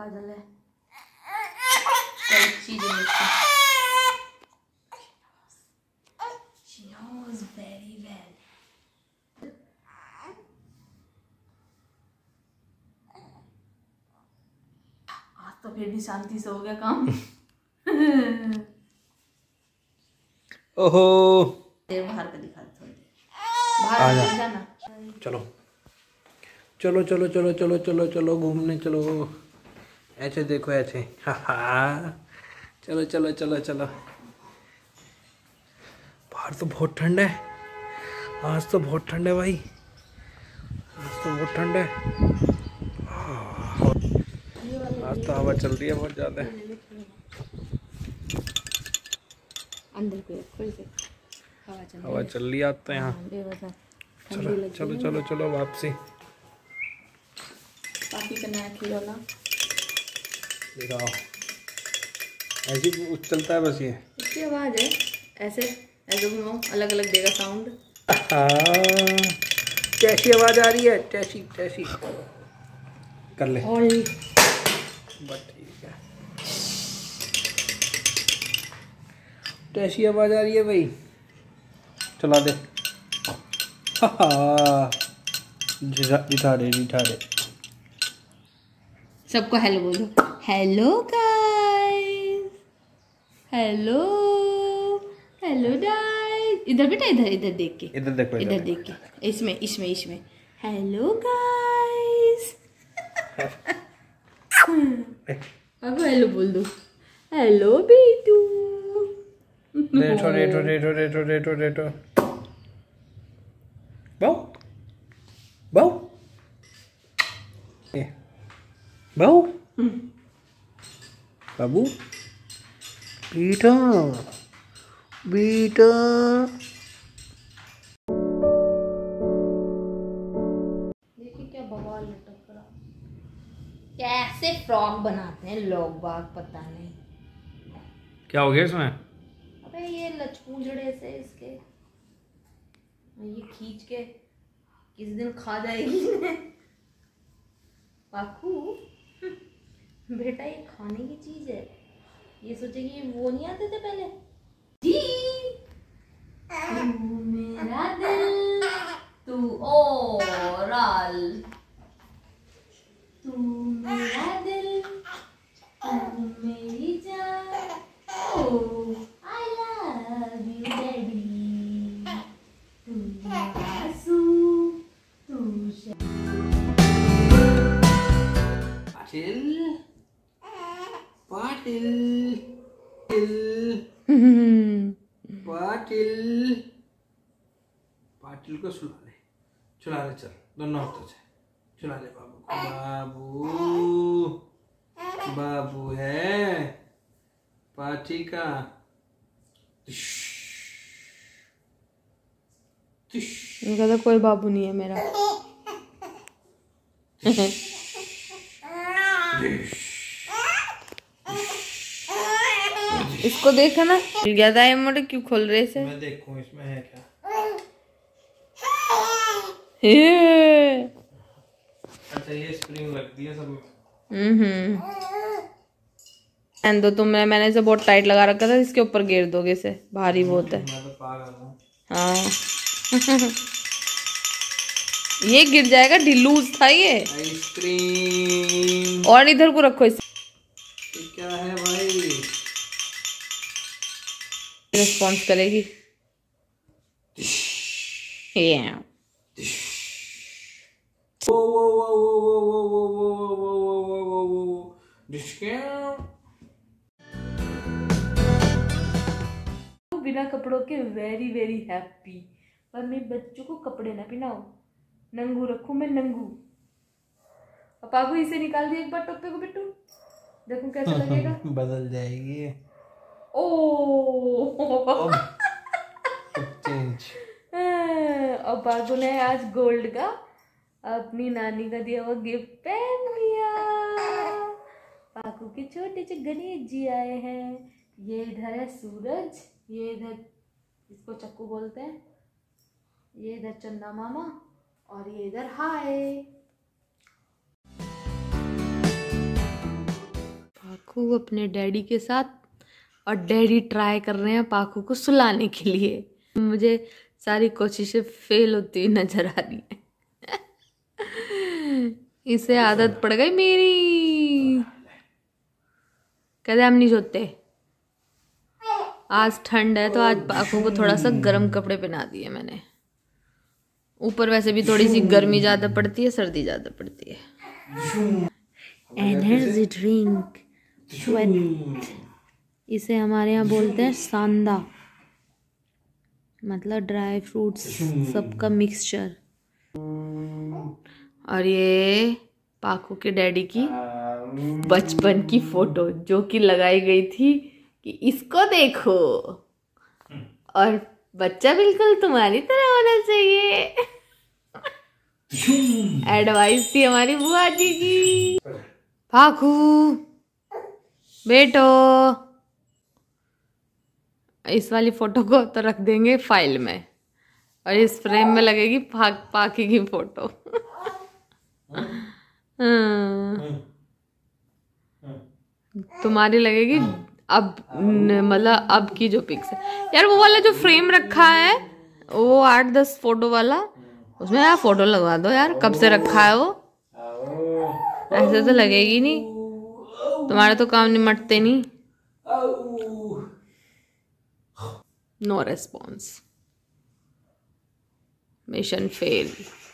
काजल है, चीजें मिलती। She knows very well. आज तो फिर भी शांति से हो गया काम। ओहो देर बाहर का दिखा थोड़ी देर बाहर जाना। चलो चलो चलो चलो चलो चलो चलो घूमने चलो। ऐसे देखो ऐसे। चलो चलो चलो चलो। बाहर तो बहुत ठंड है, आज तो बहुत ठंड है भाई, आज तो बहुत ठंड है। आज तो हवा चल रही है बहुत ज़्यादा। अंदर को रखो इसे, हवा चल रही है आज तो यहाँ। चलो चलो चलो चलो वापसी। पापी का नया खिलौना दिखाओ। ऐसी चलता है बस ये। इसकी आवाज़ है ऐसे ऐसे घुमाओ, अलग अलग देगा साउंड। कैसी आवाज़ आ रही है? टैसी टैसी कर ले। बस ठीक है, टैसी आवाज़ आ रही है भाई, चला दे। दिठा दे। सबको हेलो बोलो। Hello guys, hello hello guys. इधर बेटा, इधर इधर देख के, इधर देखो, इधर देख के, इसमें इसमें इसमें हेलो गाइस। अब हेलो बोल दो। हेलो बेटू। रेटो बाऊ बाऊ बाऊ बाबू बेटा बेटा। देखिए क्या बवाल लटक रहा। कैसे फ्रॉक बनाते हैं लोग बाग, पता नहीं क्या हो गया इसमें? अबे ये लचपूंजड़े से इसके, ये खींच के किस दिन खा जाएगी। पाकू बेटा ये खाने की चीज है, ये सोचेगी वो नहीं आते थे पहले। जी तू मेरा दिल तू ओरल, तू मेरा दिल तू मेरी जान, oh I love you baby, तू आंसू तू पाटिल को सुला ले चल, दोनों हाथों से चुला ले बाबू को। बाबू बाबू है पाठी का। कहता कोई बाबू नहीं है मेरा। इसको देखा ना, मिल गया था मोटे, क्यों खोल रहे से? मैं देखूं इसमें है क्या। अच्छा ये स्प्रिंग लगती है सब में। तो तुम मैंने इसे बहुत टाइट लगा रखा था, इसके ऊपर गिर दोगे इसे, भारी बहुत है। मैं तो पागल हूं। हाँ। ये गिर जाएगा, ढिलूस था ये। आइसक्रीम। और इधर को रखो इसे। क्या है भाई? रिस्पॉन्स करेगी। बिना कपड़ों के वेरी वेरी हैप्पी, पर मेरे बच्चों को कपड़े ना पहनाओ, नंगू रखूं मैं, नंगू। पापा इसे निकाल दिए एक बार टोपे को बिट्टू, देखो कैसा लगेगा। बदल जाएगी। Oh change. और बाबू ने आज गोल्ड का अपनी नानी का दिया हुआ गिफ्ट पहन लिया। पाकू के छोटे से गणेश जी आए हैं। ये इधर है सूरज, ये इधर इसको चक्कू बोलते हैं, ये इधर चंदा मामा, और ये इधर हाय। पाखू अपने डैडी के साथ, और डैडी ट्राई कर रहे हैं पाखू को सुलाने के लिए। मुझे सारी कोशिशें फेल होती हुई नजर आ रही है। इसे आदत पड़ गई मेरी, कहते हम नहीं सोते। आज ठंड है तो आज पाखू को थोड़ा सा गर्म कपड़े पहना दिए मैंने। ऊपर वैसे भी थोड़ी सी गर्मी ज्यादा पड़ती है, सर्दी ज्यादा पड़ती है। एनर्जी ड्रिंक, इसे हमारे यहाँ बोलते हैं सांदा, मतलब ड्राई फ्रूट्स सबका मिक्सचर। और ये पाखू के डैडी की बचपन की फोटो जो कि लगाई गई थी कि इसको देखो, और बच्चा बिल्कुल तुम्हारी तरह होना चाहिए। एडवाइस थी हमारी बुआ जी की। पाखू बेटो, इस वाली फोटो को तो रख देंगे फाइल में, और इस फ्रेम में लगेगी पाखी की फोटो। तुम्हारी लगेगी अब, मतलब अब की जो पिक्स है यार। वो वाला जो फ्रेम रखा है वो 8-10 फोटो वाला, उसमें यार फोटो लगवा दो यार। कब से रखा है वो, ऐसे तो लगेगी नहीं। तुम्हारे तो काम निमटते नहीं। No response, mission fail.